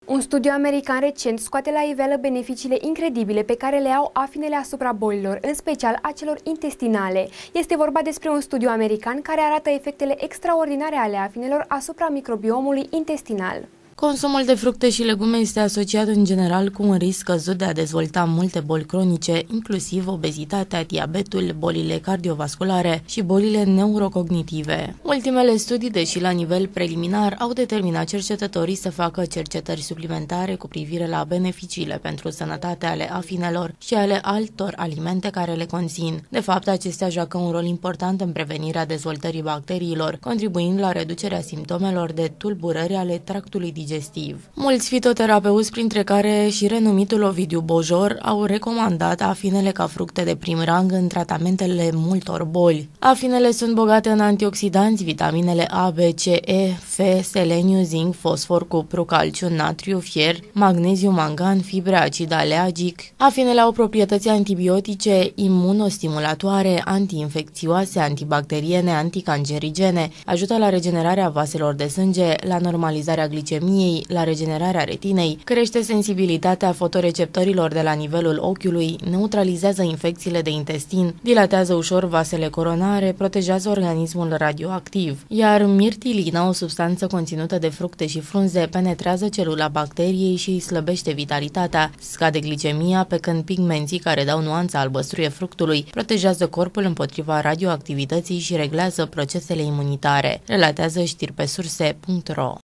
Un studiu american recent scoate la iveală beneficiile incredibile pe care le au afinele asupra bolilor, în special a celor intestinale. Este vorba despre un studiu american care arată efectele extraordinare ale afinelor asupra microbiomului intestinal. Consumul de fructe și legume este asociat în general cu un risc scăzut de a dezvolta multe boli cronice, inclusiv obezitatea, diabetul, bolile cardiovasculare și bolile neurocognitive. Ultimele studii, deși la nivel preliminar, au determinat cercetătorii să facă cercetări suplimentare cu privire la beneficiile pentru sănătate ale afinelor și ale altor alimente care le conțin. De fapt, acestea joacă un rol important în prevenirea dezvoltării bacteriilor, contribuind la reducerea simptomelor de tulburări ale tractului digestiv. Mulți fitoterapeuți, printre care și renumitul Ovidiu Bojor, au recomandat afinele ca fructe de prim rang în tratamentele multor boli. Afinele sunt bogate în antioxidanți, vitaminele A, B, C, E, F, seleniu, zinc, fosfor, cupru, calciu, natriu, fier, magneziu, mangan, fibre, acid aleagic. Afinele au proprietăți antibiotice, imunostimulatoare, antiinfecțioase, antibacteriene, anticancerigene, ajută la regenerarea vaselor de sânge, la normalizarea glicemiei, la regenerarea retinei, crește sensibilitatea fotoreceptorilor de la nivelul ochiului, neutralizează infecțiile de intestin, dilatează ușor vasele coronare, protejează organismul radioactiv. Iar mirtilina, o substanță conținută de fructe și frunze, penetrează celula bacteriei și îi slăbește vitalitatea, scade glicemia, pe când pigmenții care dau nuanța albăstruie fructului protejează corpul împotriva radioactivității și reglează procesele imunitare, relatează știri pe surse.ro.